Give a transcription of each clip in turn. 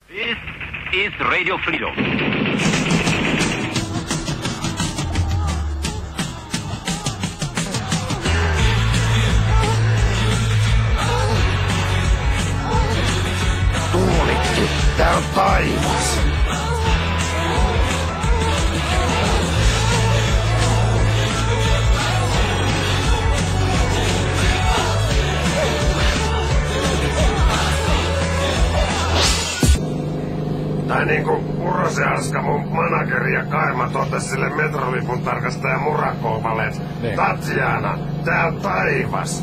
This is Radio Freedom. Tuulikki, tää on taivas. Tai niinku Urose Aska, mun manageri ja Kaima totesi sille metrolipun tarkastaja Murakovalle, että Tatjana, tää on taivas.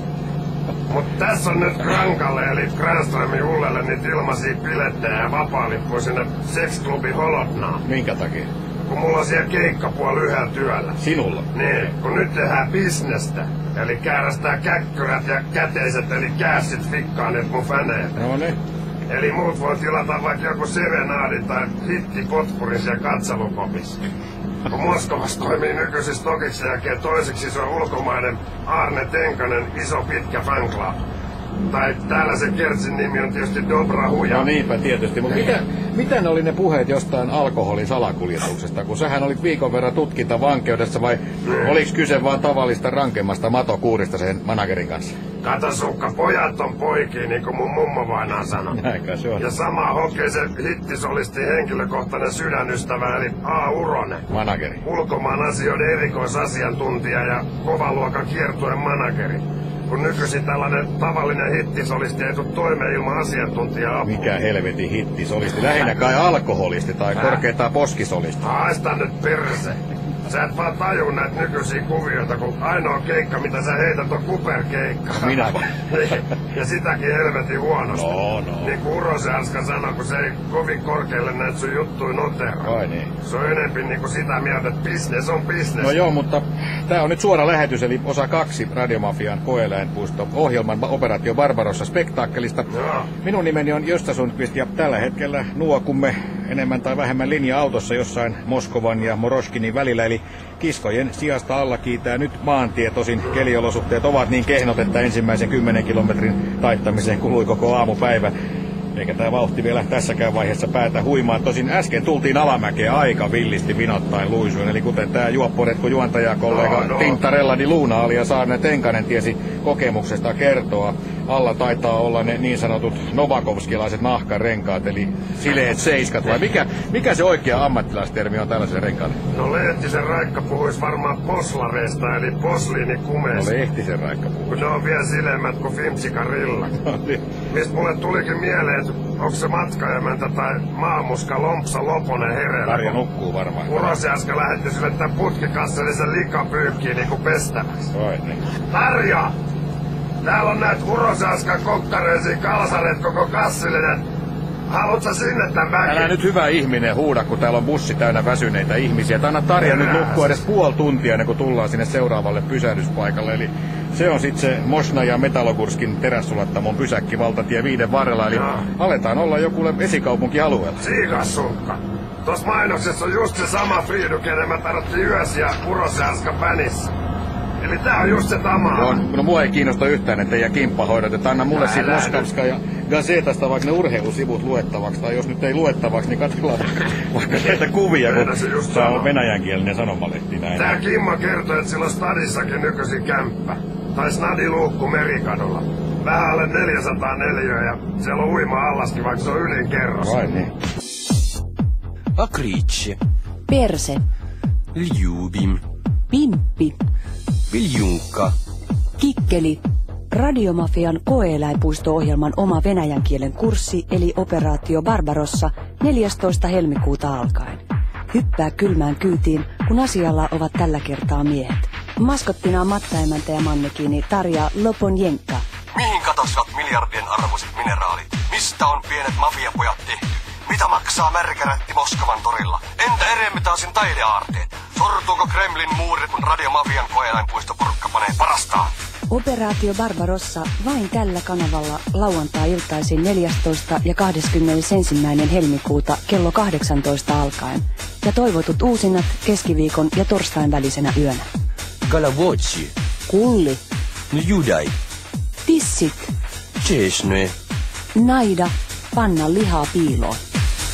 Mut tässä on nyt Krankalle eli Granströmin Ullelle niitä ilmaisia bilettejä ja vapaalippuja sinne sexklubi Holotnaan. Minkä takia? Kun mulla on siellä keikkapuoli yhdellä työllä. Sinulla? Niin, kun nyt tehdään bisnestä. Eli käärästää käkkyrät ja käteiset eli käässit fikkaan nyt mun faneille. No niin. Eli muut voi tilata vaikka joku serenaadi tai hittipotpurin siellä katselukopissa. Kun Moskovassa toimii nykyisin Stokiksen jälkeen toiseksi se on ulkomainen Arne Tenkanen iso pitkä fanclub. Tai täällä se kertsin nimi on tietysti Dobra Huja. No niinpä tietysti, mutta mitä ne oli ne puheet jostain alkoholin salakuljetuksesta? Kun sähän olit viikon verran tutkintavankeudessa vai oliks kyse vaan tavallista rankemmasta matokuurista sen managerin kanssa? Kato Sukka, pojat on poikia, niin kuin mun mummo vainaan sanoi. Näinkö se on? Ja sama hokee se hittisolisti henkilökohtainen sydänystävä, eli A. Uronen. Manageri. Ulkomaan asioiden erikoisasiantuntija ja kovan luokan kiertueen manageri. Kun nykyisin tällainen tavallinen hittisolisti ei tule toimeen ilman asiantuntijaa. Mikä helvetin hittisolisti? Lähinnä kai alkoholisti tai korkeintaan poskisolisti. Haista nyt perse. Sä et vaan taju näitä nykyisiä kuvioita, kun ainoa keikka, mitä sä heität, on kuperkeikka. Minä vaan. Ja sitäkin helvetin huonosti. No. Niin kuin Urose Aska sanoi, kun se ei kovin korkealle näitä sun juttuja notera. Ai niin. Se on enempi niin kuin sitä mieltä, että business on business. No joo, mutta tää on nyt suora lähetys, eli osa 2 Radiomafian koeläinpuisto-ohjelman Operaatio Barbarossa spektaakkelista. Joo. Minun nimeni on Gösta Sundqvist ja tällä hetkellä nuokumme enemmän tai vähemmän linja-autossa jossain Moskovan ja Moroshkinin välillä, eli kiskojen sijasta alla kiitää nyt maantie, tosin keliolosuhteet ovat niin kehnot, että ensimmäisen 10 kilometrin taittamiseen kului koko aamupäivä. Eikä tää vauhti vielä tässäkään vaiheessa päätä huimaan. Tosin äsken tultiin alamäkeä aika villisti vinottaen luisuin. Eli kuten tää juopporetku juontajakollega Tintarella di Luna alias Arne Tenkanen tiesi kokemuksesta kertoa. Alla taitaa olla ne niin sanotut novakovskilaiset nahkarenkaat, eli sileet seiskat. Vai mikä se oikea ammattilaistermi on tällaiselle renkaalle? No Lehtisen Raikka puhuis varmaan poslareista, eli posliinikumeista. No Lehtisen Raikka puhuis. Kun ne on vielä silemmät kuin Fimsikarilla. No niin. Mistä mulle tulikin mieleen, että onko se matkaemäntä tai maamuska Lompsa Loponen hereillä? Tarja nukkuu varmaan. Urose Aska lähetti sille tän putkikassellisen likapyykkiin niinku pestäväksi. Oi niin. Tarja! Täällä on näitä Urose Askan kokkareisia kalsareet koko kassillinen. Haluatko sinne tän väkin? Älä nyt hyvä ihminen huuda, kun täällä on bussi täynnä väsyneitä ihmisiä. Anna Tarja nyt nukkua edes puoli tuntia ennen kuin tullaan sinne seuraavalle pysähdyspaikalle. Eli se on sitten se Mosna ja Metalogurskin terässulattamon pysäkki valtatie 5 varrella. Eli aletaan olla joku esikaupunkialueella. Siikas Sukka. Tuossa mainoksessa on just se sama Friidu, kenen mä tarvittiin yösiä Urose Askan vänissä. Eli tää on just se tama. No mua ei kiinnosta yhtään ne teidän kimppahoidot, että anna mulle siitä Moskovska ja Gazetasta vaikka ne urheilusivut luettavaksi, tai jos nyt ei luettavaksi, niin katsellaan vaikka näitä kuvia, kun tää on venäjänkielinen sanomalehti näin. Tää Kimmo kertoi, että sillä on stadissakin nykyisin kämppä. Tai snadiluukku Merikadulla. Vähän alle 404 ja siellä on uima-allaskin, vaikka se on ylin kerros. Vai niin. Akriitsi. Perse. Ljubim. Pimppi. Viljunka. Kikkeli. Radiomafian koeeläinpuisto-ohjelman oma venäjän kielen kurssi eli Operaatio Barbarossa 14. helmikuuta alkaen. Hyppää kylmään kyytiin, kun asialla ovat tällä kertaa miehet. Maskottina on mattaemäntä ja mannekiini Tarja Loponjenka. Mihin katosivat miljardien arvoiset mineraalit? Mistä on pienet mafiapojat tehty? Mitä maksaa märkärätti Moskovan torilla? Entä Eremitaasin taideaarteet? Sortuuko Kremlin muurit, kun Radiomafian koeläinpuistoporukka panee parastaan? Operaatio Barbarossa vain tällä kanavalla lauantai-iltaisin 14. ja 21. helmikuuta kello 18 alkaen. Ja toivotut uusinnat keskiviikon ja torstain välisenä yönä. Galavoitsi. Kulli. Judai. Tissit. Chesne. Naida. Panna lihaa piiloon.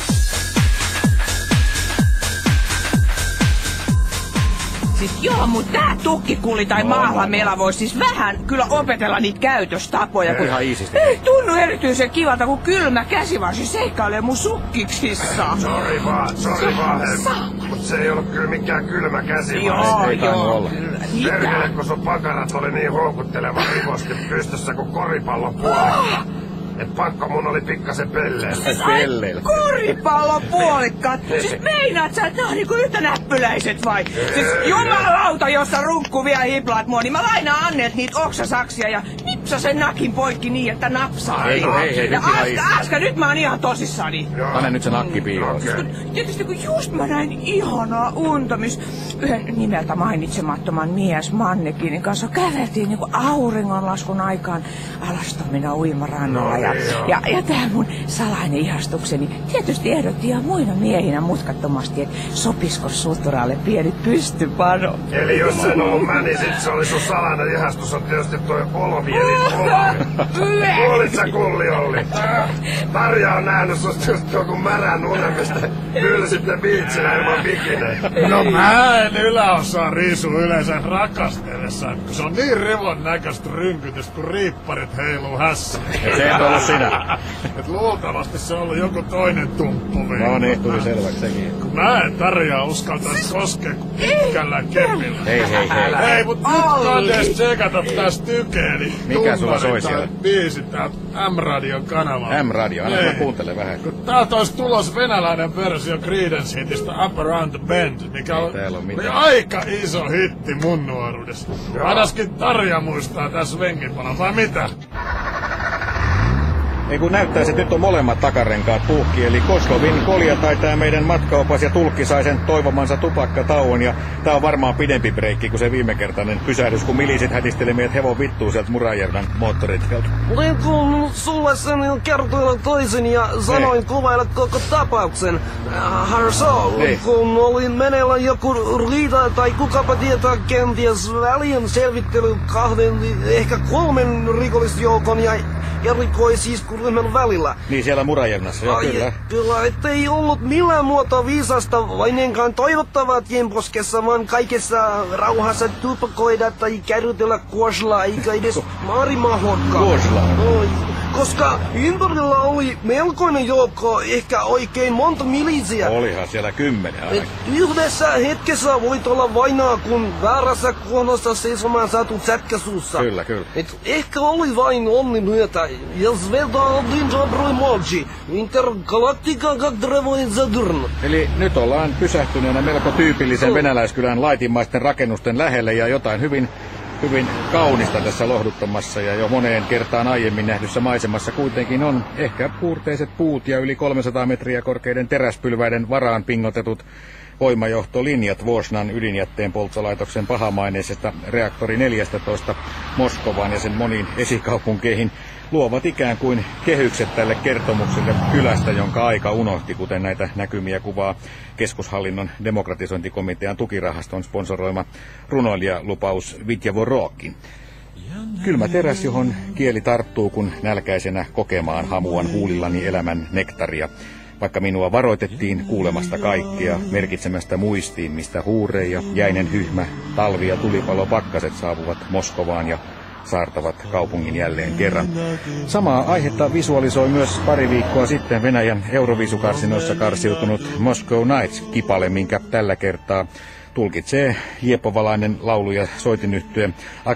Siis joo, mutta tää tukkikulli tai maahamela voisi siis vähän kyllä opetella niitä käytöstapoja. Ihan iisisti. Ei tunnu erityisen kivalta, kun kylmä käsivarsi seikkailee mun sukkiksissa. Sori vaan. Mut se ei ollut kyllä mikään kylmä käsivarsi. Ei tainnut olla. Perkele, kun sun pakarat oli niin houkutteleva rivosti pystyssä kuin koripallon puolikkaat. Et pakko mun oli pikkasen pelleillä. Koripallon puolikkaat? Siis meinaat sä, että nää on niinku yhtä näppyläiset vai? Siis jumalauta, jossa runkku vielä hiplaat mua, niin mä lainaan Anneet niitä oksasaksia ja nipsa sen nakin poikki niin, että napsaa. Hei, ja Aska, nyt mä oon ihan tosissani. Anne nyt se nakki piiloon. Tietysti kun just mä näin ihanaa unta, missä yhden nimeltä mainitsemattoman mies Mannekinin kanssa käveltiin niinku auringonlaskun aikaan alastomina uimarannalla. Ja tää mun salainen ihastukseni tietysti ehdotti ihan muina miehinä mutkattomasti, että sopisko Suturaalle pieni pystypano. Eli jos sen ollut mä, niin sit se oli sun salainen ihastus on tietysti toi Olvi. Kuulit sä, Kulli Olli? Tarja on nähnyt susta just joku märän unemista. Kyllä sitten biitsillä ilman bikinejä. No mä en yläosaa riisu yleensä rakastellessaan, kun se on niin revon näköistä rynkytystä, kun riipparit heiluu hässä. Se ei ollut sinä. Et luultavasti se on ollut joku toinen tumppuvi. No niin, tuli selväksi sekin. Kun mä en Tarjaa uskaltais koskea kuin pitkällä kepillä. Hei, mut nyt kandees tsekata täs tykeeli. Mikä sulla soi siellä? Biisi täältä M-radion kanavalla. M-radio, anna mä kuuntele vähän. Kun täältä olisi tulos venäläinen versio Creedence-hitistä Up Around the Bend, mikä oli aika iso hitti mun nuoruudessa. Ainakin Tarja muistaa tässä venkinpalan, vai mitä? Ei kun näyttäisi, että nyt on molemmat takarenkaat puhki, eli Koslovin Kolja tai tää meidän matkaopas ja tulkki sai sen toivomansa tupakkatauon, ja tää on varmaan pidempi breikki kuin se viimekertainen pysähdys, kun milisit hätisteli meidät hevon vittuun sieltä Murajärven moottoritkelta. Olin kuullut sulle sen kertoilla toisin ja sanoin kuvailet koko tapauksen. Kun oli meneillä joku riita tai kukapa tietää kenties välien selvittely 2, ehkä 3 rikollisjoukon ja erikoisiskuryhmän välillä. Niin siellä Murajärvessä, joo kyllä. Kyllä, ettei ollut millään muotoa viisasta vainenkaan toivottavaa tienposkessa, vaan kaikessa rauhassa tupakoida tai kärrytellä kuoslaa, eikä edes maarimahotkaa. Koska ympärillä oli melkoinen joukko, ehkä oikein monta milisiä. Olihan siellä 10 ainakin. Yhdessä hetkessä voit olla vainaa, kun väärässä kohdassa seisomaan saatu sätkäsuussa. Kyllä. Ehkä oli vain onni myötä. Ja Sveta один добрый мальчик. Intergalactica как древой Saturn. Eli nyt ollaan pysähtyneenä melko tyypillisen venäläiskylän laitimmaisten rakennusten lähelle ja jotain hyvin kaunista tässä lohduttamassa ja jo moneen kertaan aiemmin nähdyssä maisemassa kuitenkin on ehkä puurteiset puut ja yli 300 metriä korkeiden teräspylväiden varaan pingotetut voimajohtolinjat Vosnan ydinjätteen polttolaitoksen pahamaineisesta reaktori 14 Moskovaan ja sen moniin esikaupunkeihin luovat ikään kuin kehykset tälle kertomukselle kylästä, jonka aika unohti, kuten näitä näkymiä kuvaa keskushallinnon demokratisointikomitean tukirahaston sponsoroima runoilijalupaus Vitjavorokin. Kylmä teräs, johon kieli tarttuu, kun nälkäisenä kokemaan hamuan huulillani elämän nektaria. Vaikka minua varoitettiin kuulemasta kaikkea, merkitsemästä muistiin, mistä huure ja jäinen hyhmä, talvi ja tulipalo pakkaset saavuvat Moskovaan ja saartavat kaupungin jälleen kerran. Samaa aihetta visualisoi myös pari viikkoa sitten Venäjän Euroviisukarsinoissa karsiutunut Moscow Nights-kipale, minkä tällä kertaa tulkitsee hiepovalainen laulu- ja soitinyhtye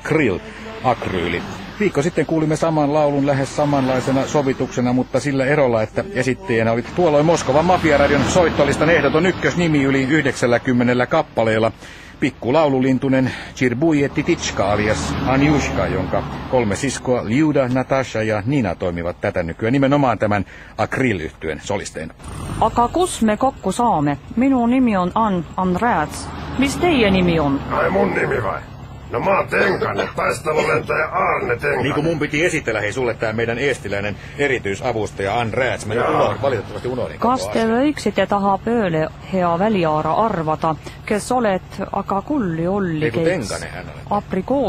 Akryyli. Viikko sitten kuulimme saman laulun lähes samanlaisena sovituksena, mutta sillä erolla, että esittäjänä oli tuolloin Moskovan mafiaradion soittolistan ehdoton ykkösnimi yli 90 kappaleella. Pikkulaululintunen Chirbuye Tititska alias Anjushka, jonka 3 siskoa Liuda, Natasha ja Nina toimivat tätä nykyään nimenomaan tämän Akryl-yhtyeen solisteina. Aga kus me kokku saame? Minun nimi on Andreas. Mis teie nimi on? Ai mun nimi vai? No mä oon Tenkanen, taistelulentäjä Arne Tenkanen. Niin kuin mun piti esitellä sulle tää meidän eestiläinen erityisavustaja Andreas. Mä valitettavasti unohdin. Kas te võiksite taha pööle hea väliaara arvata, kes olet aga kulli olli keits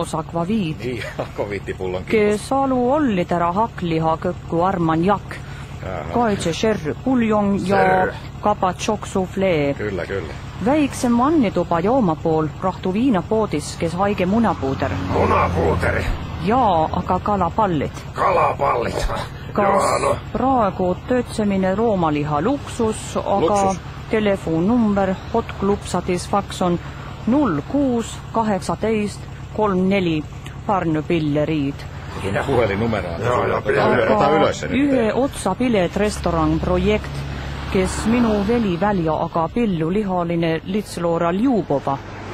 aprikoosakva viid. Niin, akoviittipullon kes alu olli tera hakliha kökku arman jak. kaitse sherry puljon ja kapatšok soufflee. Kyllä. Väikse mannitupa joomapool rahtu viinapoodis, kes haige munapuuder. Munapuuderi? Jaa, aga kalapallit. Kalapallit? Kas praegu töötsemine roomaliha luksus, aga telefonnumber Hot Club Satisfaction 06 18 34 Pärnu-Pilleriid. Puhelinnumero. Aga ühe otsa pilet restoran projekt, kes minu veli välja aga pillu lihaline Litsloora Ljubova.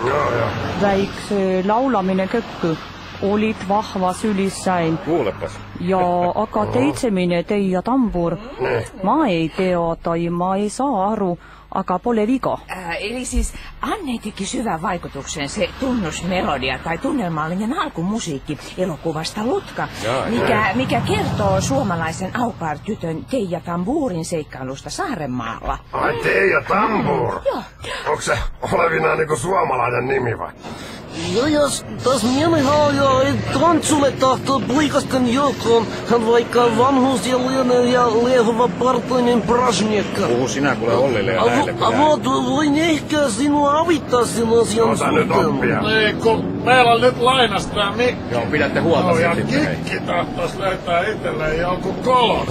Väikse laulamine kökkü. Olit vahva sylissäin. Kuulepas. Ja aga teitsemine teie tambur. Ma ei tea tai ma ei saa aru, aga pole viga. Eli siis Anne teki syvän vaikutuksen se tunnusmelodia tai tunnelmallinen alkumusiikki elokuvasta Lutka, mikä kertoo suomalaisen au pair-tytön Teija Tamburin seikkailusta Saarenmaalla. Ai Teija Tambur? Joo. Onko se olevinaan niinku suomalainen nimi vai? Jos taas mielihaajaa ei Trantsulle tahtoo poikasten joukkoon, hän vaikka vanhuus ja lienen ja liehuva partainen Brasniekka. Puhu sinä kuule Ollille ja näille. Voin ehkä sinua avittaa sinun asian suhteen. Ei, kun meillä on nyt lainas tää Mikki. Joo, pidätte huolta ja sitten. Kikki tahtois löytää itselleen jonkun kolon.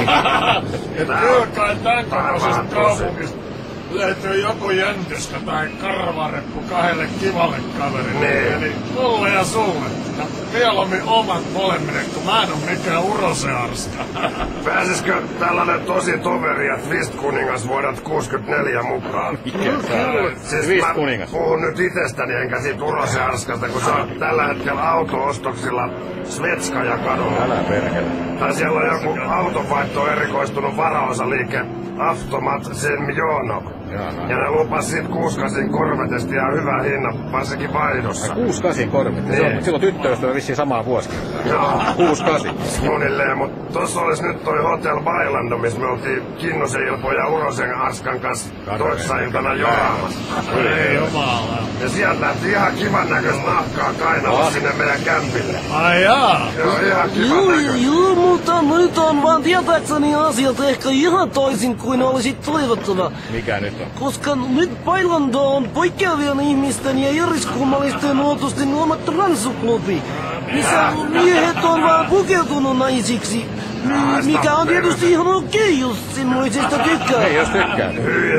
Et kyllä kai tän kokoisesta kaupungista löytyy joku jäntystä tai karvareppu kahdelle kivalle kaverille. Eli mulle ja sulle. Ja mieluummin omat molemmille, kun mä en oo mikään urosearska. Pääsiskö tällainen tosi toveri ja Twist-kuningas vuodelta 64 mukaan? Siis mä puhun nyt itsestäni enkä siitä urosearskasta, kun se on tällä hetkellä auto-ostoksilla Svetskaja kadulla. Älä perkele. Tai siellä on joku autovaihtoon erikoistunut varaosaliike Automat Semjonov. Ja ne lupas sit 6-8 korvetesta ja hyvä hinna, varsinkin vaihdossa. 6-8 korvetesta? Silloin tyttöystävä vissiin samaa vuosi. 6-8. Suunnilleen, mut tossa olis nyt toi Hotel Bailando, missä me oltiin Kinnosen Ilpo ja Urosen Arskan kanssa toissailtana joraamassa. Ei jumala. Ja sieltä lähti ihan kivan näköistä nahkaa kainalla sinne meidän kämpille. Ai jaa? Joo, ihan kivan näköistä. Joo, mutta nyt on vaan tietääkseni asiat ehkä ihan toisin kuin olisit toivottava. Mikä nyt on? Koska nyt Bailando on poikkeavien ihmisten ja eriskummallisten uotusten oma transsuklubi, missä miehet on vaan pukeutunut naisiksi. Mikä on tietysti ihan okei, jos semmoisesta tykkää. Ei, jos tykkää.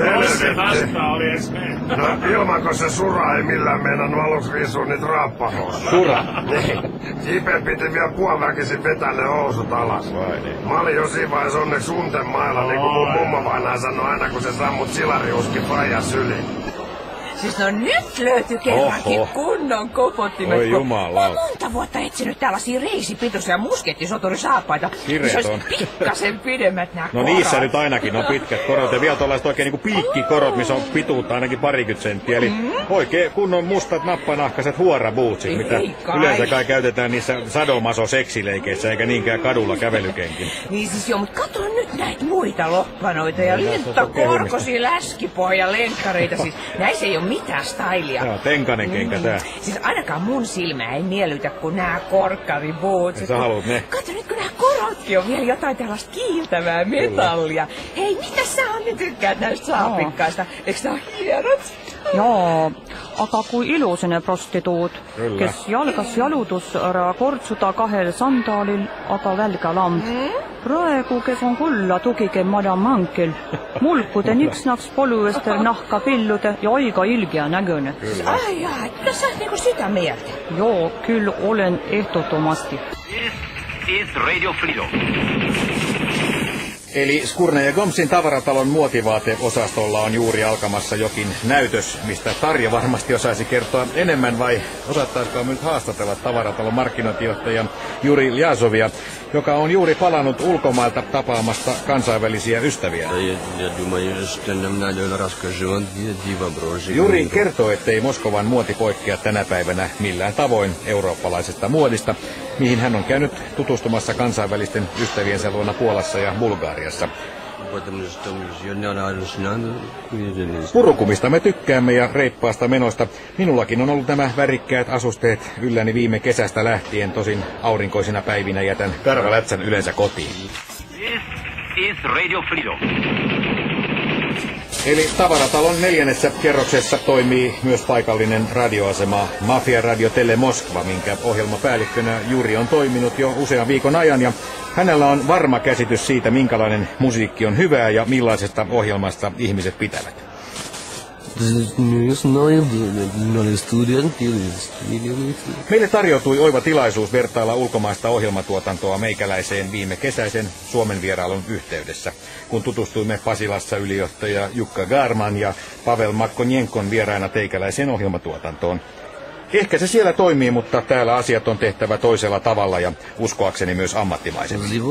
No ilmanko se Sura ei millään meinannut aluksi riisua niitä raappahousua. Sura? Niin. Jipe piti vielä puoliväkisin vetää ne housut alas. Vai niin. Mä olin jossain vaiheessa onneksi unten mailla, niin kuin mun mummovainaa sanoi aina, kun se sammut silariuski faija syliin. Siis no nyt löytyi kerrankin kunnon kopottimet. Oi jumala. Mä oon monta vuotta etsinyt tällaisia reisipitoisia muskettisoturisaapaita. Kirjat on. on. Pikkasen pidemmät nää No korot. niissä nyt ainakin on pitkät korot ja vielä tuollaiset oikein niinku piikkikorot, missä on pituutta ainakin 20 senttiä. Eli oikein kunnon mustat nappanahkaiset huorabootsit, mitä yleensä kai käytetään niissä sadomaso-seksileikeissä eikä niinkään kadulla kävelykenkin. Niin siis joo, mutta kato nyt näitä muita loppanoita ja linttokorkosia läskipohja lenkkareita. Siis näissä ei oo mitään stylia. Joo, tenkanen kenkä tää. Siis ainakaan mun silmää ei miellytä, kun nää korkkaribootsit. Sä haluut ne. Kato nyt, kun nää korotkin on vielä jotain tällaista kiiltävää metallia. Hei, mitä sä Anni tykkäät näistä saapikkaista? Eiks nää oo hienot? Jaa, aga kui ilusene prostituut, Kyllä. kes jalgas jalutus ära kortsuta kahel sandaalil, aga välga lamb. Praegu, kes on kulla tugike Madame Ankel, mulkude niksnaks poluvester nahka pillude ja aika ilgia näköne. Ai jaa, no sä oot niinku sitä mieltä. Joo, kyllä olen ehdottomasti. This is Radio Freedom. Eli Skurne ja Gomsin tavaratalon muotivaateosastolla on juuri alkamassa jokin näytös, mistä Tarja varmasti osaisi kertoa enemmän, vai osattaisiko nyt haastatella tavaratalon markkinointijohtajan Juri Ljazovia, joka on juuri palannut ulkomailta tapaamasta kansainvälisiä ystäviä. Juri kertoo, ettei Moskovan muoti poikkea tänä päivänä millään tavoin eurooppalaisesta muodista, mihin hän on käynyt tutustumassa kansainvälisten ystäviensä luona Puolassa ja Bulgariassa. Purukumista me tykkäämme ja reippaasta menosta. Minullakin on ollut nämä värikkäät asusteet ylläni viime kesästä lähtien, tosin aurinkoisina päivinä jätän karvalätsän yleensä kotiin. This is Radio Freedom. Eli tavaratalon 4. kerroksessa toimii myös paikallinen radioasema Mafia Radio Tele Moskva, minkä ohjelmapäällikkönä Juri on toiminut jo usean viikon ajan. Ja hänellä on varma käsitys siitä, minkälainen musiikki on hyvää ja millaisesta ohjelmasta ihmiset pitävät. Meille tarjoutui oiva tilaisuus vertailla ulkomaista ohjelmatuotantoa meikäläiseen viime kesäisen Suomen vierailun yhteydessä, kun tutustuimme Pasilassa ylijohtaja Jukka Garman ja Pavel Makkonjenkon vieraina teikäläiseen ohjelmatuotantoon. Ehkä se siellä toimii, mutta täällä asiat on tehtävä toisella tavalla ja uskoakseni myös ammattimaisemmin.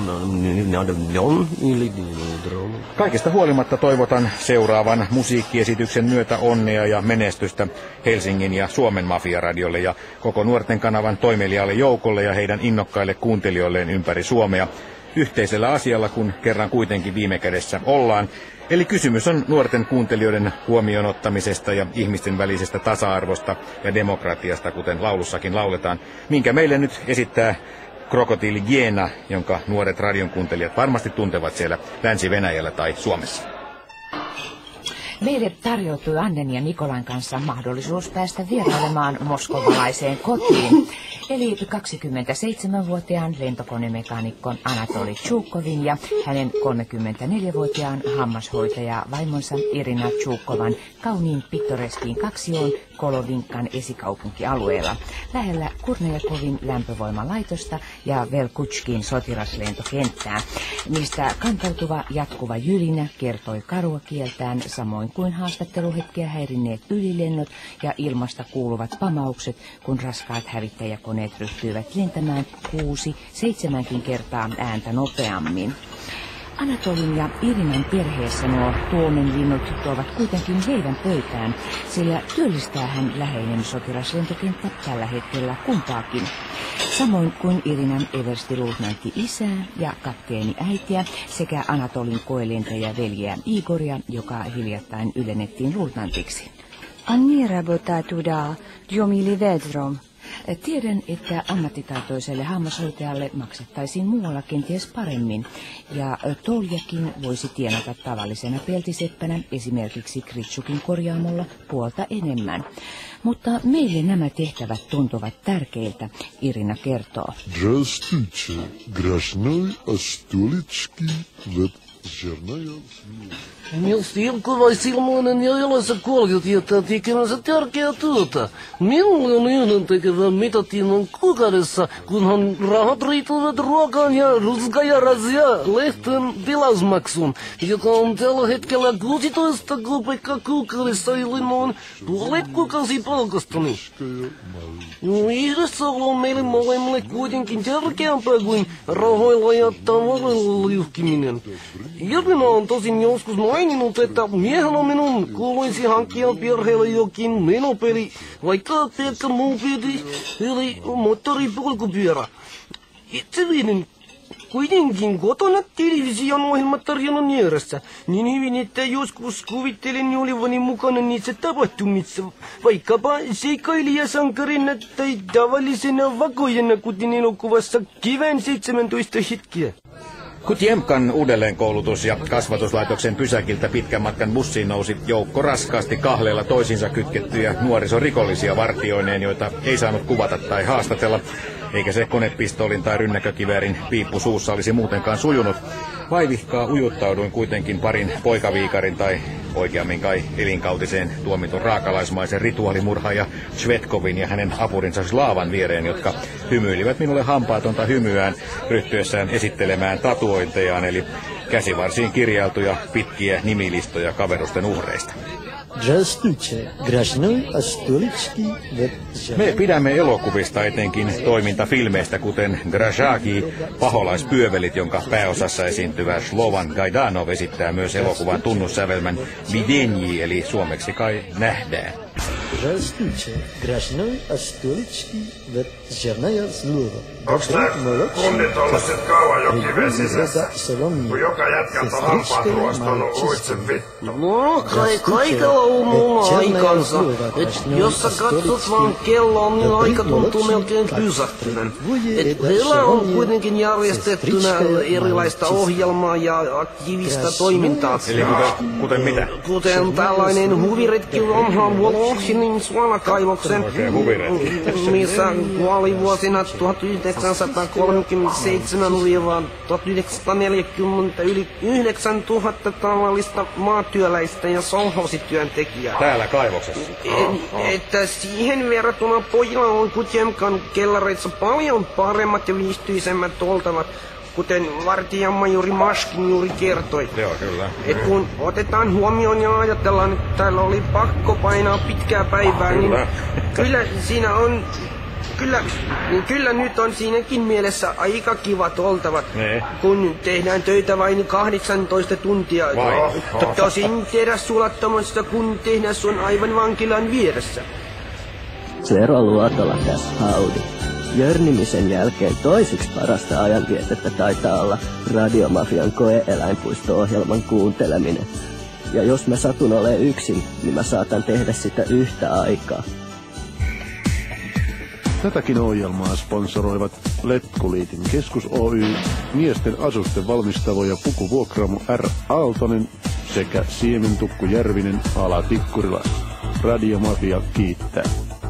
Kaikesta huolimatta toivotan seuraavan musiikkiesityksen myötä onnea ja menestystä Helsingin ja Suomen Mafia-radiolle ja koko nuorten kanavan toimelijalle joukolle ja heidän innokkaille kuuntelijoilleen ympäri Suomea. Yhteisellä asialla, kun kerran kuitenkin viime kädessä ollaan. Eli kysymys on nuorten kuuntelijoiden huomioon ottamisesta ja ihmisten välisestä tasa-arvosta ja demokratiasta, kuten laulussakin lauletaan, minkä meille nyt esittää Krokotiili Giena, jonka nuoret radion kuuntelijat varmasti tuntevat siellä Länsi-Venäjällä tai Suomessa. Meille tarjoutui Annen ja Nikolain kanssa mahdollisuus päästä vierailemaan moskovalaiseen kotiin. Eli 27-vuotiaan lentokonemekaanikko Anatoli Tšukovin ja hänen 34-vuotiaan hammashoitaja vaimonsa Irina Tšukovan kauniin pittoreskiin kaksioon Kolovinkan esikaupunkialueella, lähellä Kurnejakovin lämpövoimalaitosta ja Velkutskin sotilaslentokenttää, mistä kantautuva jatkuva jylinä kertoi karua kieltään, samoin kuin haastatteluhetkiä häirinneet ylilennot ja ilmasta kuuluvat pamaukset, kun raskaat hävittäjäkoneet ryhtyivät lentämään 6-7 kertaa ääntä nopeammin. Anatolin ja Irinan perheessä nuo tuomenlinnut tuovat kuitenkin leivän pöytään, sillä työllistää hän läheinen sotilaslentokenttä tällä hetkellä kumpaakin. Samoin kuin Irinan everstiluutnantti isää ja kapteeni äitiä sekä Anatolin koelentäjä veljeä Igoria, joka hiljattain ylennettiin luutnantiksi. Anni работа туда, Jomili Vedrom. Tiedän, että ammattitaitoiselle hammashoitajalle maksettaisiin muualla kenties paremmin, ja Toljakin voisi tienata tavallisena peltiseppänä esimerkiksi Kritsukin korjaamolla puolta enemmän. Mutta meille nämä tehtävät tuntuvat tärkeiltä, Irina kertoo. Здравствуйте, гражной Остолицкий веб журнал. Silkkuvaissilmoinen ja elossa kuljettajat tekemänsä tärkeää työtä. Minulle on yhdentekevä, mitä tiedän kuukaudessa, kunhan rahat riittävät ruokaan ja ruska ja rasia lehten tilausmaksun, joka on tällä hetkellä 16 kuupeikkaa kuukaudessa eli noin puolet kuukausipalkastani. Yhdessä on meille molemmille kuitenkin tärkeämpää kuin rahoilla ja tavarilla liuhkiminen. Irina on tosin joskus maininnut, että miehellä minun kuuluisi hankkia perheelle jokin menopeli, vaikka pelkkä mopedi, eli moottoripolkupyörä. Itse viiden kuitenkin kotona television ohjelmatarjonnan vieressä, niin hyvin, että joskus kuvittelen olevani mukana niissä tapahtumissa, vaikkapa seikailijasankarina tai tavallisena vakojana, kuten elokuvassa Kevään 17 hetkiä. Kutiemkan uudelleenkoulutus- ja kasvatuslaitoksen pysäkiltä pitkän matkan bussiin nousi joukko raskaasti kahleella toisiinsa kytkettyjä nuorisorikollisia vartioineen, joita ei saanut kuvata tai haastatella, eikä se konepistoolin tai rynnäkkökiväärin piippu suussa olisi muutenkaan sujunut. Vaivihkaa ujuttauduin kuitenkin parin poikaviikarin tai oikeammin kai elinkautiseen tuomitun raakalaismaisen rituaalimurhaaja Shvetkovin ja hänen apurinsa Slaavan viereen, jotka hymyilivät minulle hampaatonta hymyään ryhtyessään esittelemään tatuointejaan, eli käsivarsiin kirjailtuja pitkiä nimilistoja kaverusten uhreista. Me pidämme elokuvista, etenkin toimintafilmeistä, kuten Grashaki, paholaispyövelit, jonka pääosassa esiintyvä Slovan Gaidanov esittää myös elokuvan tunnussävelmän Videnji, eli suomeksi kai nähdään. Здравствуйте, гражданин Astulitski, вот Черная Слова. Onks nää kunnit ollut sit kauan jo kiven sisässä? Kun joka jätkältä hampaat ruostunut uitsen vittu. No, kaikella on mulla aikansa. Jos sä katsot vaan kelloa, niin aika tuntuu melkein pysähtyvän. Heillä on kuitenkin järjestettynä erilaista ohjelmaa ja aktiivista toimintaa. Eli kuten mitä? Kuten tällainen huviretki vanhaan Volosinin suolakaivoksen, missä kuoli vuosina 1937-1940 yli 9000 tavallista maatyöläistä ja solhousityöntekijää. Täällä kaivoksessa? Että siihen verrattuna pojilla on Kutjemkan kellareissa paljon paremmat ja viihtyisemmät oltavat, kuten vartijamajuri Maskin juuri kertoi. Joo, kyllä. Et kun otetaan huomioon ja ajatellaan, että täällä oli pakko painaa pitkää päivää, niin kyllä siinä on... Kyllä nyt on siinäkin mielessä aika kivat oltavat, kun tehdään töitä vain 18 tuntia. Tosin terässulattamasta, kun tehdas on aivan vankilan vieressä. Zero Luotola tässä Haudi. Jörnimisen jälkeen toiseksi parasta ajanvietettä taitaa olla Radiomafian koe-eläinpuisto-ohjelman kuunteleminen. Ja jos mä satun olemaan yksin, niin mä saatan tehdä sitä yhtä aikaa. Tätäkin ohjelmaa sponsoroivat Letkuliitin Keskus Oy, miesten asusten valmistavo ja pukuvuokraamo R. Aaltonen sekä Siementukku Järvinen ala Tikkurila. Radiomafia kiittää.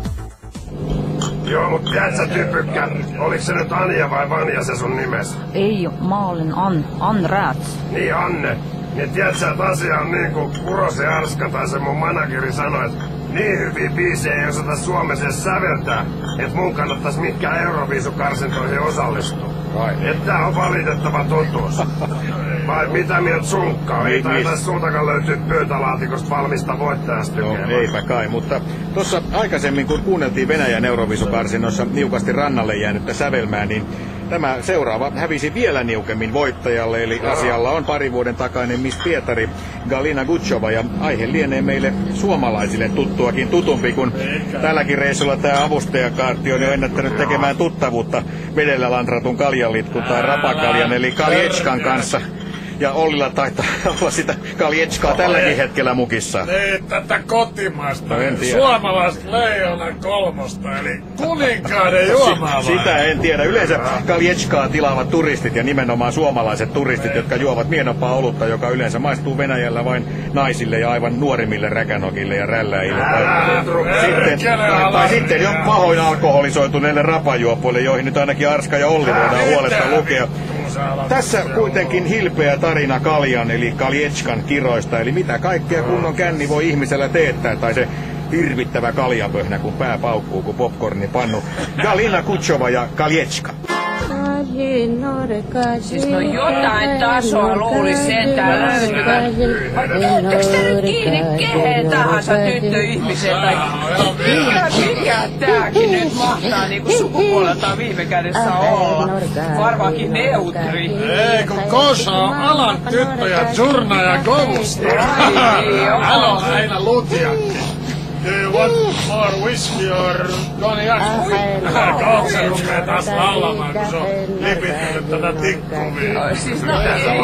Joo, mut tiedät sä typykkä, oliks se nyt Anja vai Vanja se sun nimes? Ei, mä olen Ann Räts. Niin Anne. Niin tiedät sä, että asia on niin kuin Kurosen Arska tai se mun manageri sanoi, että niin hyviä biisejä ei osata Suomessa säveltää, että mun kannattais mitkään Euroviisukarsintoihin osallistua. Että tää on valitettava totuus. Vai mitä mieltä sunkkaa? Ei taitaisi sultakaan löytyä pöytälaatikosta valmista voittajasta tykeämään. No eipä kai, mutta tuossa aikaisemmin kun kuunneltiin Venäjän Euroviisukarsinnoissa niukasti rannalle jäänyttä sävelmää, niin tämä seuraava hävisi vielä niukemmin voittajalle, eli asialla on parin vuoden takainen Miss Pietari Galina Gutschova, ja aihe lienee meille suomalaisille tuttuakin tutumpi, kun tälläkin reissulla tämä avustajakaarti on jo ennättänyt tekemään tuttavuutta vedellä lantratun kaljalitkun tai rapakaljan eli Kaljetskan kanssa. Ja Ollilla taitaa olla sitä Kaljetskaa tälläkin hetkellä mukissa. Niin, tätä kotimaista, suomalaista leijonan kolmosta, eli kuninkaiden juomaa. Sitä en tiedä. Yleensä Kaljetskaa tilaavat turistit ja nimenomaan suomalaiset turistit, jotka juovat mienompaa olutta, joka yleensä maistuu Venäjällä vain naisille ja aivan nuorimmille räkänokille ja rälläille. Tai sitten jo pahoin alkoholisoituneille rapajuopoille, joihin nyt ainakin Arska ja Olli voidaan huolesta lukea. Tässä kuitenkin hilpeä tarina kaljan eli Kaljetskan kiroista, eli mitä kaikkea kunnon känni voi ihmisellä teettää, tai se hirvittävä kaljapöhnä, kun pää paukkuu kuin popcornipannu. Galina Gutschova ja Kaljetska. Siis no jotain tasoa luulisi sentään löytyvän. Vai pidättekö te nyt kiinni kehen tahansa tyttöihmisen tai mikä tääkin nyt mahtaa niinku sukupuoleltaan viime kädessä olla? Varmaankin neutri. Ei kun Kosa on alan tyttö ja Zurna ja Govusta. Hän on aina lutjakki. Do you want more whiskey or cognac? Kauko se rupee taas laulamaan, kun se on lipittänyt tätä tikkuvia? Siis no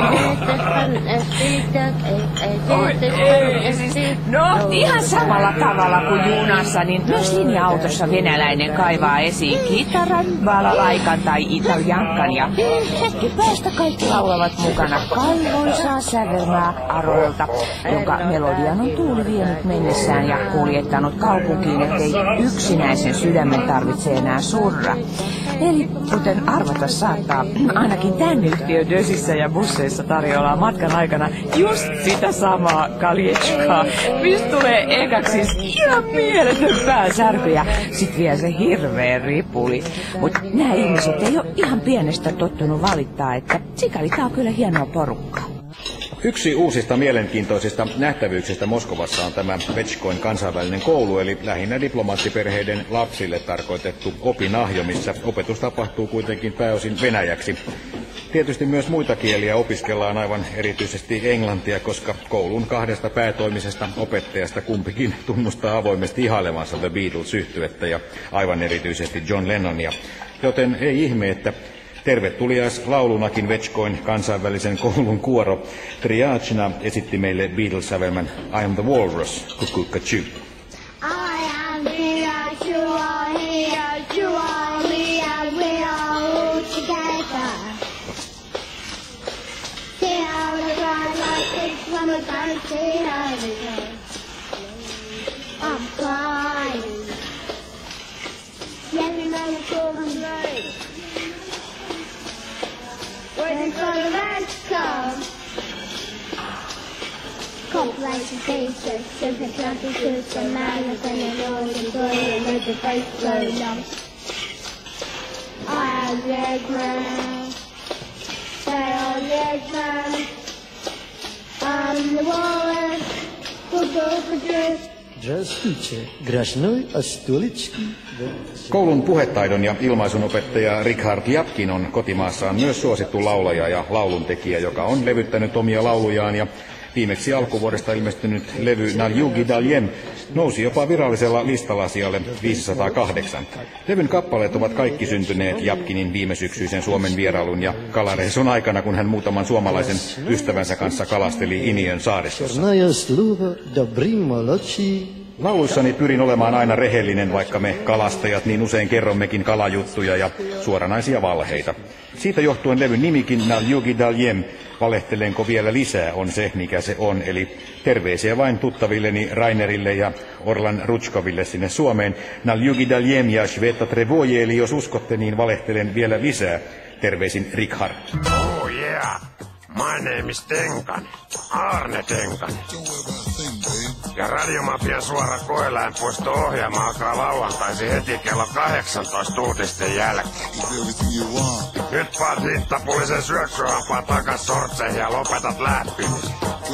no ihan samalla tavalla kuin junassa, niin myös linja-autossa venäläinen kaivaa esiin kitaran, balalaikan tai italiankan ja hetki päästä kaikki laulavat mukana kaivoisaa sävelmää Arolta, jonka melodian on tuuli vienyt mennessään ja kuljettanut kaupunkiin, ettei yksinäisen sydämen tarvitse enää surra. Eli kuten arvata saattaa, ainakin tämän yhtiön dösissä ja busseissa tarjoillaan matkan aikana just sitä samaa Kaljetskaa, mistä tulee ekaksi ihan mieletön pääsärky ja sit vielä se hirveä ripuli. Mut nämä ihmiset ei ole ihan pienestä tottunut valittaa, että sikäli tää on kyllä hienoa porukkaa. Yksi uusista mielenkiintoisista nähtävyyksistä Moskovassa on tämä Vetskoin kansainvälinen koulu, eli lähinnä diplomaattiperheiden lapsille tarkoitettu opinahjo, missä opetus tapahtuu kuitenkin pääosin venäjäksi. Tietysti myös muita kieliä opiskellaan, aivan erityisesti englantia, koska koulun kahdesta päätoimisesta opettajasta kumpikin tunnustaa avoimesti ihailevansa The Beatles-yhtyettä ja aivan erityisesti John Lennonia. Joten ei ihme, että tervetuliais laulunakin Vetskoin kansainvälisen koulun kuoro Triagina esitti meille Beatles-sävelmän I am the Walrus, Kukulkachu. I am here, you are here, you are me, and we are all together. See how the ground like it's from a country, how we go. I'm crying. Yelling on the golden road. Waiting for the man to come. Complaints and faces, simply jumping to the man and then you know the story and make the face go numb. I am the ground, they are the ground. I'm the walrus, who goes for juice. Koulun puhetaidon ja ilmaisunopettaja Richard Japkin on kotimaassaan myös suosittu laulaja ja lauluntekijä, joka on levyttänyt omia laulujaan ja viimeksi alkuvuodesta ilmestynyt levy Naljugi Daljem nousi jopa virallisella listalla sijalle 508. Levyn kappaleet ovat kaikki syntyneet Japkinin viimesyksyisen Suomen vierailun ja kalareissun aikana, kun hän muutaman suomalaisen ystävänsä kanssa kalasteli Iniön saaristossa. Lauluissani pyrin olemaan aina rehellinen, vaikka me kalastajat niin usein kerrommekin kalajuttuja ja suoranaisia valheita. Siitä johtuen levyn nimikin Naljugi Daljem, valehtelenko vielä lisää, on se mikä se on, eli terveisiä vain tuttavilleni Rainerille ja Orlan Rutskoville sinne Suomeen. Naljugi Daljem ja Sveta Trevoje, eli jos uskotte, niin valehtelen vielä lisää. Terveisin Richard. Oh yeah, my name is Tenkan, Arne Tenkan. Ja Radiomafian suora koeläinpuisto-ohjelma alkaa lauantaisin heti kello 18 uutisten jälkeen. Nyt paat hittapulisen syöksyhampaa takas sortseihin ja lopetat läppimisen.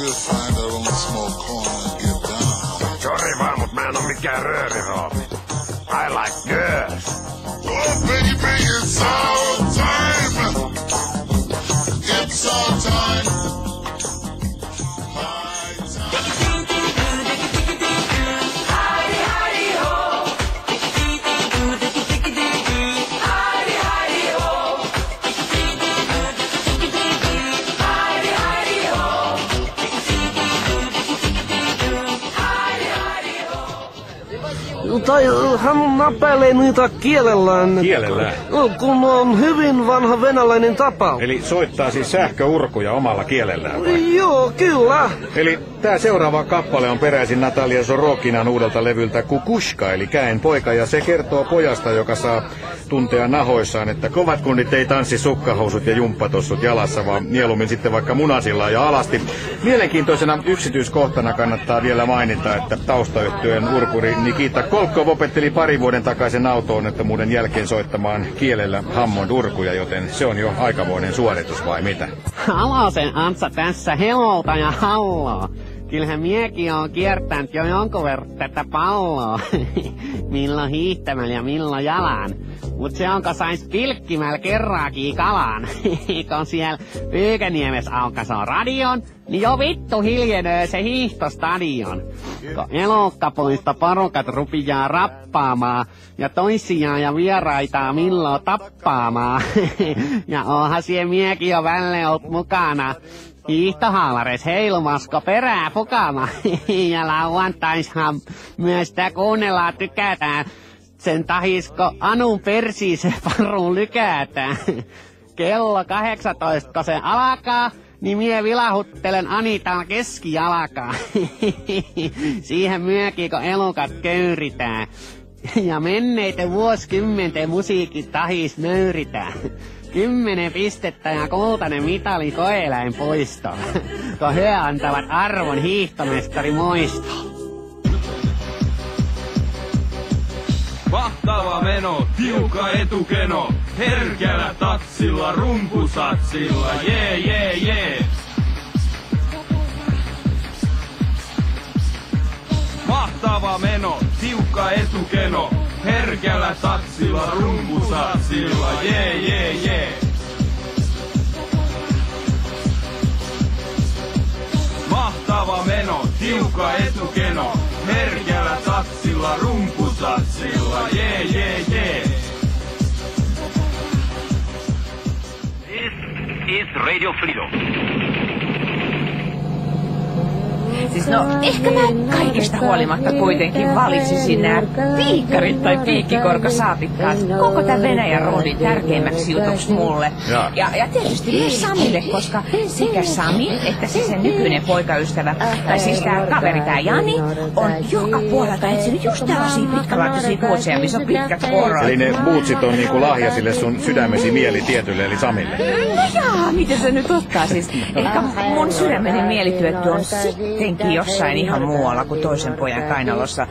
Sori vaan, mut mä en oo mikään rööriroopi. I like girls. Oh baby, it's our time. It's our time. Tai hän näppäilee niitä kielellään. Kielellään? Kun on hyvin vanha venäläinen tapaus. Eli soittaa siis sähköurkuja omalla kielellään vai? Joo, kyllä. Eli tää seuraava kappale on peräisin Natalia Sorokinan uudelta levyltä Kukushka, eli Käen poika, ja se kertoo pojasta, joka saa tuntea nahoissaan, että kovat kundit ei tanssi sukkahousut ja jumppatossut jalassa, vaan mieluummin sitten vaikka munasillaan ja alasti. Mielenkiintoisena yksityiskohtana kannattaa vielä mainita, että taustayhtyeen urkuri Nikita Kolkov opetteli pari vuoden takaisen auto-onnettomuuden jälkeen soittamaan kielellä Hammond-urkuja, joten se on jo aikamoinen suoritus, vai mitä? Halosen Antsa tässä, helolta ja halloo. Kyllähän miekin on kiertänyt jo jonkun verran tätä palloa. Milloin hiihtämällä ja milloin jalan. Mut se onko sais pilkkimällä kerraakin kalan. Kun siellä Pyykäniemessä aukasoo radion, niin jo vittu hiljenee se hiihtostadion. Kun elokkapuista porukat rupiaa rappaamaan ja toisiaan ja vieraitaa milloin tappaamaan. Ja onhan siellä miekin jo välleen ollut mukana. Hiihtohaalareis heilumasko perää pukama. Ja lauantaishan myös sitä kuunnellaan tykätään. Sen tahisko Anun persiise paruun lykätään. Kello 18, kun se alkaa, niin mie vilahuttelen Anitan keskijalkaa. Siihen myökin, kun elukat köyritään. Ja menneiden vuosikymmenten musiikin tahis nöyritään. 10 pistettä ja kultainen mitali koeläinpuistoon, kun he antavat arvon hiihtomestari muistoon. Mahtava meno, tiukka etukeno, herkällä tatsilla, rumpusatsilla, jee jee jee. meno, tiukka etukeno. Herkällä tatsilla, rumpusatsilla, jee, jee, jee. Mahtava meno, tiukka etukeno. Herkällä tatsilla, rumpusatsilla, jee, jee, jee. This is Radio Freedom. Siis ehkä mä kaikesta huolimatta kuitenkin valitsisin nämä piikkarit tai piikkikorkosaapikkaat koko tämän Venäjän roodin tärkeimmäksi jutuksi mulle. Ja tietysti myös Samille, koska sekä Sami että sen nykyinen poikaystävä, tai siis tää kaveri, tää Jani, on joka puolelta etsinyt just tällaisia pitkälaatuisia bootseja, missä on pitkät korot. Eli ne bootsit on niinku lahja sille sun sydämesi mielitietylle, eli Samille. No jaa, miten se nyt ottaa siis? Ehkä mun sydämeni mielityötty on sittenkin jossain ihan muualla kuin toisen pojan kainalossa.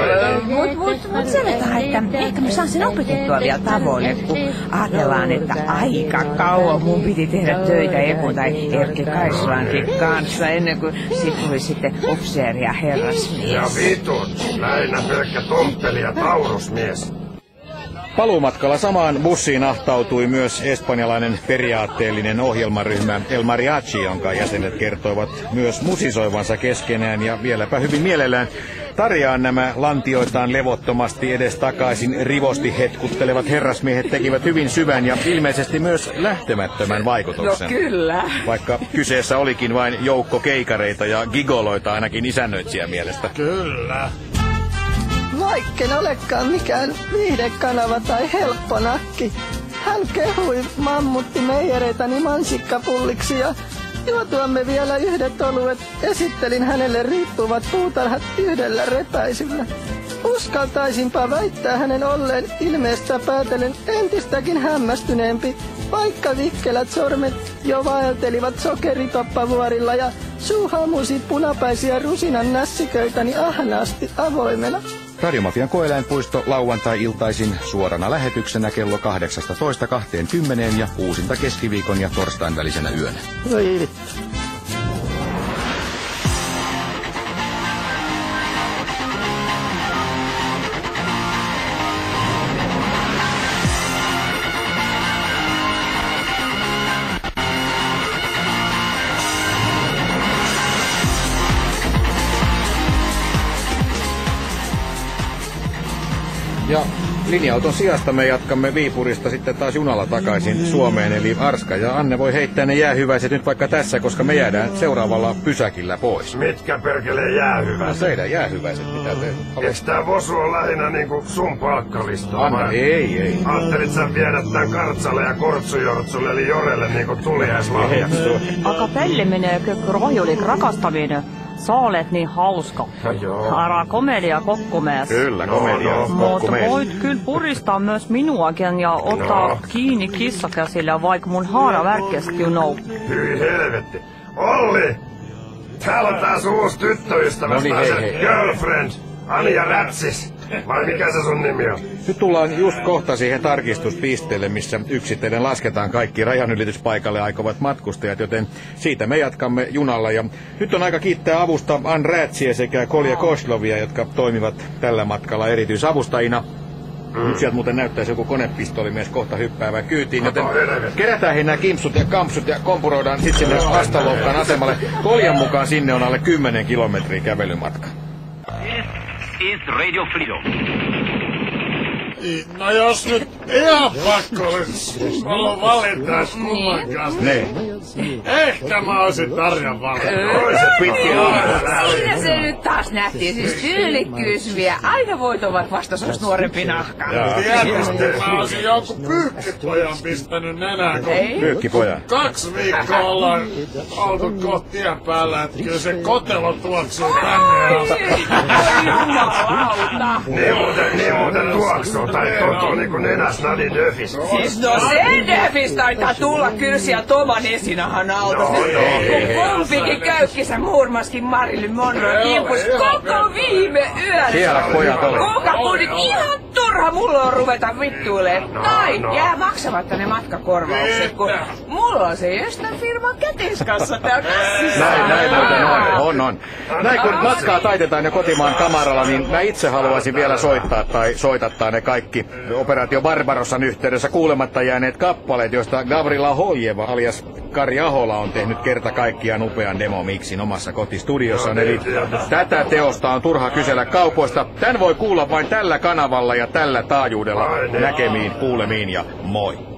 Mut sanotaan, että ehkä mä saan sen opetettua vielä tavoille, kun ajatellaan, että aika kauan mun piti tehdä töitä Ekun tai Erkki Kaislankin kanssa ennen kuin sit tuli sitten upseeri ja herrasmies. Ja vitun, lähinnä pelkkä tomppeli ja taurusmies. Paluumatkalla samaan bussiin ahtautui myös espanjalainen periaatteellinen ohjelmaryhmä El Mariachi, jonka jäsenet kertoivat myös musisoivansa keskenään ja vieläpä hyvin mielellään. Tarjaan nämä lantioitaan levottomasti edestakaisin rivosti hetkuttelevat herrasmiehet tekivät hyvin syvän ja ilmeisesti myös lähtemättömän vaikutuksen. No kyllä. Vaikka kyseessä olikin vain joukko keikareita ja gigoloita ainakin isännöitsijän mielestä. Kyllä. Vaikken olekaan mikään viihdekanava tai helppo nakki. Hän kehui mammuttimeijereitani mansikkapulliksi ja juotuamme vielä yhdet oluet esittelin hänelle riippuvat puutarhat yhdellä repäisyllä. Uskaltaisinpa väittää hänen olleen ilmeestä päätellen entistäkin hämmästyneempi, vaikka vikkelät sormet jo vaeltelivat sokeritoppavuorilla ja suu hamusi punapäisiä rusinan nässiköitäni ahnaasti avoimena. Radiomafian-koeläinpuisto lauantai-iltaisin suorana lähetyksenä kello 18:20 ja uusinta keskiviikon ja torstain välisenä yönä. Voi vittu. Ja linja-auton sijasta me jatkamme Viipurista sitten taas junalla takaisin Suomeen. Eli Arska ja Anne voi heittää ne jäähyväiset nyt vaikka tässä, koska me jäädään seuraavalla pysäkillä pois. Mitkä perkelee jäähyväiset? No teidän jäähyväiset, mitä te haluat? Eiks tää Vosu on lähinnä niinku sun palkkalistaa? Anna, ei. Ajattelit sä viedä tän Kartsalle ja Kortsujortsulle eli Jorelle niinku tuliaislahjaksi? Aga pelle meneekö rohjulik rakastaminen? Sä olet niin hauska. Ära komedia kokkumies. Kyllä, komedia kokkumies. Mutta voit kyllä puristaa myös minuakin ja ottaa kiinni kissakäsillä, vaikka mun haara värkkästi, you know. Hyi helvetti. Olli! Täällä on taas uusi tyttöystävä, girlfriend, Anja Rätsis. Vai mikä se sun nimi on? Nyt tullaan just kohta siihen tarkistuspisteelle, missä yksitellen lasketaan kaikki rajanylityspaikalle aikovat matkustajat, joten siitä me jatkamme junalla. Ja nyt on aika kiittää avusta Ann Rätsiä sekä Kolja Koslovia, jotka toimivat tällä matkalla erityisavustajina. Nyt sieltä muuten näyttäisi joku konepistoolimies kohta hyppäävää kyytiin, joten kerätään he nämä kimpsut ja kampsut ja kompuroidaan sitten sinne Astaloukan asemalle. Koljan mukaan sinne on alle 10 kilometriä kävelymatka. Is Radio Freedom. No jos nyt ihan pakko olisi ollut valita kumman kanssa. Ehkä mä oisin Tarjan valita. Siinä se nyt taas nähtiin, siis tyylikkyys vie. Aina voit ovat vasta sos nuorempi nahka. Tietysti mä oisin joku pyykkipojan pistänyt nenään, kun pyykkipojan. 2 viikkoa ollaan oltu kohta tien päällä, että kyllä se kotelo tuoksuu tänne asti. Niin muuten tuoksuu, tai totu niinku nenäs Nadi Döfis. No se Döfis taitaa tulla kyllä siellä Toman esinahan autosta. Kun kumpikin käykkisä muurmaskin Marilyn Monroe kimpus koko viime yön. Siellä pojat oli. Kuka puhut ihan turha mulla on ruveta vittuilemaan. Tai jää maksamatta ne matkakorvaukset, kun mulla on se Östön firman käteiskassa täällä käsissä. Näin muuten on. Näin kun matkaa taitetaan ja kotimaan kamaralla, niin mä itse haluaisin vielä soittaa tai soitattaa ne kaikki Operaatio Barbarossan yhteydessä kuulematta jääneet kappaleet, joista Gavrila Holjeva alias Kari Ahola on tehnyt kerta kaikkiaan upean demomiksin omassa kotistudiossaan. Eli tätä teosta on turha kysellä kaupoista. Tän voi kuulla vain tällä kanavalla ja tällä taajuudella. Näkemiin, kuulemiin ja moi.